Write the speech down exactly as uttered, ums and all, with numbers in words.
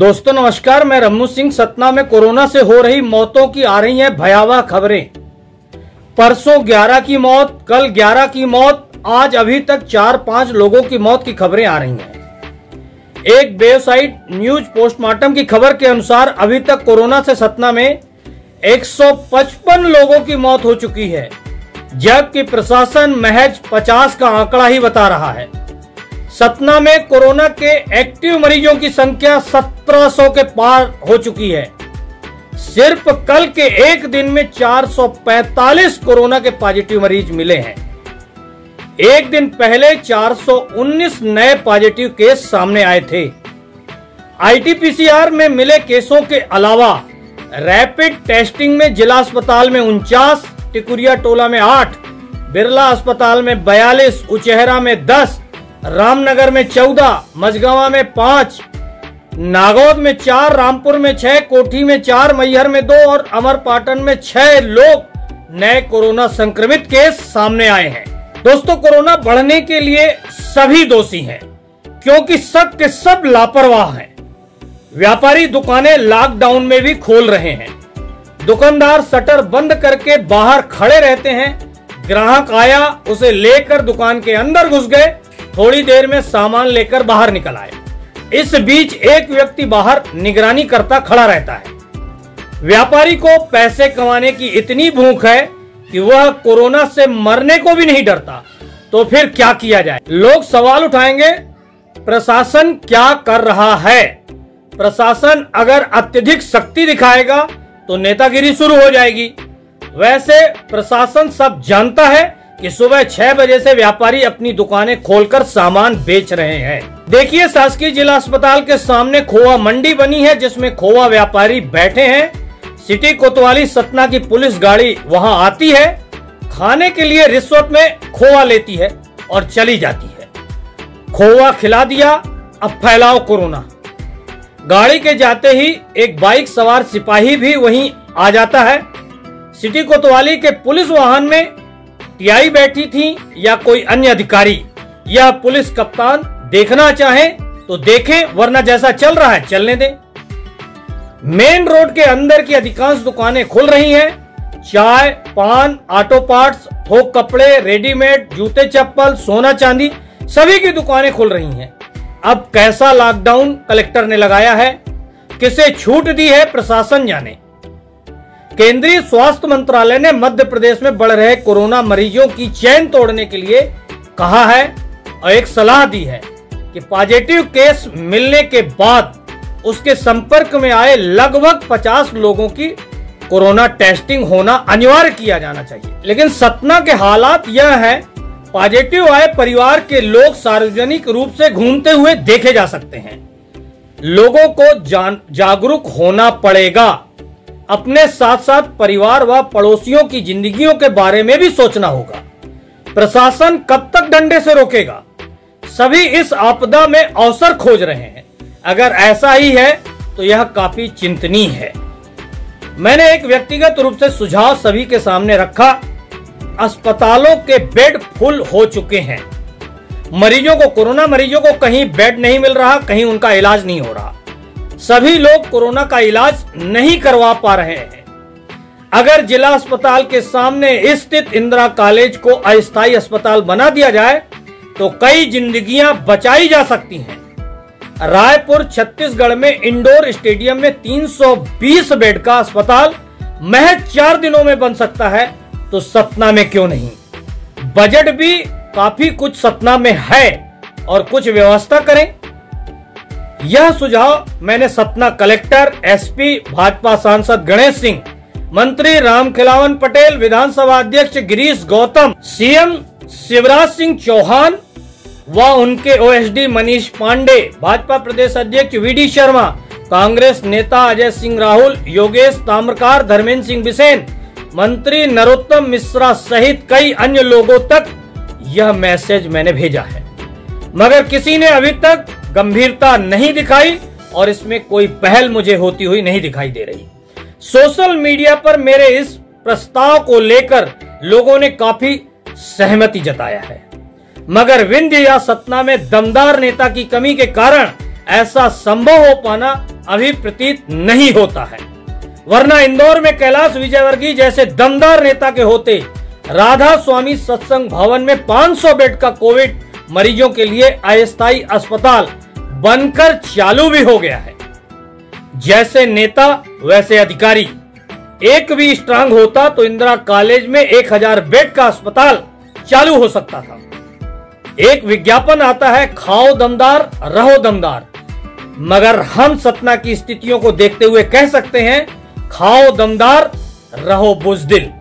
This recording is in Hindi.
दोस्तों नमस्कार, मैं रम्मू सिंह। सतना में कोरोना से हो रही मौतों की आ रही हैं भयावह खबरें। परसों ग्यारह की मौत, कल ग्यारह की मौत, आज अभी तक चार पांच लोगों की मौत की खबरें आ रही हैं। एक वेबसाइट न्यूज पोस्टमार्टम की खबर के अनुसार अभी तक कोरोना से सतना में एक सौ पचपन लोगों की मौत हो चुकी है, जबकि प्रशासन महज पचास का आंकड़ा ही बता रहा है। सतना में कोरोना के एक्टिव मरीजों की संख्या सत्रह सौ के पार हो चुकी है। सिर्फ कल के एक दिन में चार सौ पैंतालीस कोरोना के पॉजिटिव मरीज मिले हैं। एक दिन पहले चार सौ उन्नीस नए पॉजिटिव केस सामने आए थे। आईटीपीसीआर में मिले केसों के अलावा रैपिड टेस्टिंग में जिला अस्पताल में उनचास, टिकुरिया टोला में आठ, बिरला अस्पताल में बयालीस, उचेहरा में दस, रामनगर में चौदह, मझगावा में पांच, नागौद में चार, रामपुर में छह, कोठी में चार, मैहर में दो और अमरपाटन में छह लोग नए कोरोना संक्रमित केस सामने आए हैं। दोस्तों, कोरोना बढ़ने के लिए सभी दोषी हैं, क्योंकि सब के सब लापरवाह हैं। व्यापारी दुकानें लॉकडाउन में भी खोल रहे हैं। दुकानदार शटर बंद करके बाहर खड़े रहते हैं। ग्राहक आया, उसे लेकर दुकान के अंदर घुस गए, थोड़ी देर में सामान लेकर बाहर निकल आए। इस बीच एक व्यक्ति बाहर निगरानी करता खड़ा रहता है। व्यापारी को पैसे कमाने की इतनी भूख है कि वह कोरोना से मरने को भी नहीं डरता। तो फिर क्या किया जाए? लोग सवाल उठाएंगे, प्रशासन क्या कर रहा है? प्रशासन अगर अत्यधिक शक्ति दिखाएगा तो नेतागिरी शुरू हो जाएगी। वैसे प्रशासन सब जानता है कि सुबह छह बजे से व्यापारी अपनी दुकानें खोलकर सामान बेच रहे हैं। देखिए, शासकीय जिला अस्पताल के सामने खोआ मंडी बनी है, जिसमें खोआ व्यापारी बैठे हैं। सिटी कोतवाली सतना की पुलिस गाड़ी वहां आती है, खाने के लिए रिश्वत में खोआ लेती है और चली जाती है। खोआ खिला दिया, अब फैलाओ कोरोना। गाड़ी के जाते ही एक बाइक सवार सिपाही भी वहीं आ जाता है। सिटी कोतवाली के पुलिस वाहन में टीआई बैठी थी या कोई अन्य अधिकारी। यह पुलिस कप्तान देखना चाहे तो देखें, वरना जैसा चल रहा है चलने दें। मेन रोड के अंदर की अधिकांश दुकानें खुल रही हैं। चाय, पान, ऑटो पार्ट्स, थोक कपड़े, रेडीमेड, जूते चप्पल, सोना चांदी, सभी की दुकानें खुल रही हैं। अब कैसा लॉकडाउन कलेक्टर ने लगाया है, किसे छूट दी है, प्रशासन जाने। केंद्रीय स्वास्थ्य मंत्रालय ने मध्य प्रदेश में बढ़ रहे कोरोना मरीजों की चेन तोड़ने के लिए कहा है और एक सलाह दी है कि पॉजिटिव केस मिलने के बाद उसके संपर्क में आए लगभग पचास लोगों की कोरोना टेस्टिंग होना अनिवार्य किया जाना चाहिए। लेकिन सतना के हालात यह है, पॉजिटिव आए परिवार के लोग सार्वजनिक रूप से घूमते हुए देखे जा सकते हैं। लोगों को जागरूक होना पड़ेगा। अपने साथ साथ परिवार व पड़ोसियों की जिंदगियों के बारे में भी सोचना होगा। प्रशासन कब तक डंडे से रोकेगा? सभी इस आपदा में अवसर खोज रहे हैं। अगर ऐसा ही है तो यह काफी चिंतनीय है। मैंने एक व्यक्तिगत रूप से सुझाव सभी के सामने रखा। अस्पतालों के बेड फुल हो चुके हैं। मरीजों को, कोरोना मरीजों को कहीं बेड नहीं मिल रहा, कहीं उनका इलाज नहीं हो रहा। सभी लोग कोरोना का इलाज नहीं करवा पा रहे हैं। अगर जिला अस्पताल के सामने स्थित इंदिरा कॉलेज को अस्थायी अस्पताल बना दिया जाए तो कई जिंदगियां बचाई जा सकती हैं। रायपुर छत्तीसगढ़ में इंडोर स्टेडियम में तीन सौ बीस बेड का अस्पताल महज चार दिनों में बन सकता है, तो सतना में क्यों नहीं? बजट भी काफी कुछ सतना में है और कुछ व्यवस्था करें। यह सुझाव मैंने सतना कलेक्टर, एसपी, भाजपा सांसद गणेश सिंह, मंत्री रामखिलावन पटेल, विधानसभा अध्यक्ष गिरीश गौतम, सीएम शिवराज सिंह चौहान व उनके ओएसडी मनीष पांडे, भाजपा प्रदेश अध्यक्ष वीडी शर्मा, कांग्रेस नेता अजय सिंह राहुल, योगेश ताम्रकार, धर्मेंद्र सिंह बिसेन, मंत्री नरोत्तम मिश्रा सहित कई अन्य लोगों तक यह मैसेज मैंने भेजा है, मगर किसी ने अभी तक गंभीरता नहीं दिखाई और इसमें कोई पहल मुझे होती हुई नहीं दिखाई दे रही। सोशल मीडिया पर मेरे इस प्रस्ताव को लेकर लोगों ने काफी सहमति जताया है, मगर विंध्य या सतना में दमदार नेता की कमी के कारण ऐसा संभव हो पाना अभी प्रतीत नहीं होता है, वरना इंदौर में कैलाश विजयवर्गीय जैसे दमदार नेता के होते राधा स्वामी सत्संग भवन में पाँच सौ बेड का कोविड मरीजों के लिए अस्थायी अस्पताल बनकर चालू भी हो गया है। जैसे नेता वैसे अधिकारी, एक भी स्ट्रांग होता तो इंदिरा कॉलेज में एक हजार बेड का अस्पताल चालू हो सकता था। एक विज्ञापन आता है, खाओ दमदार रहो दमदार, मगर हम सतना की स्थितियों को देखते हुए कह सकते हैं, खाओ दमदार रहो बुज़दिल।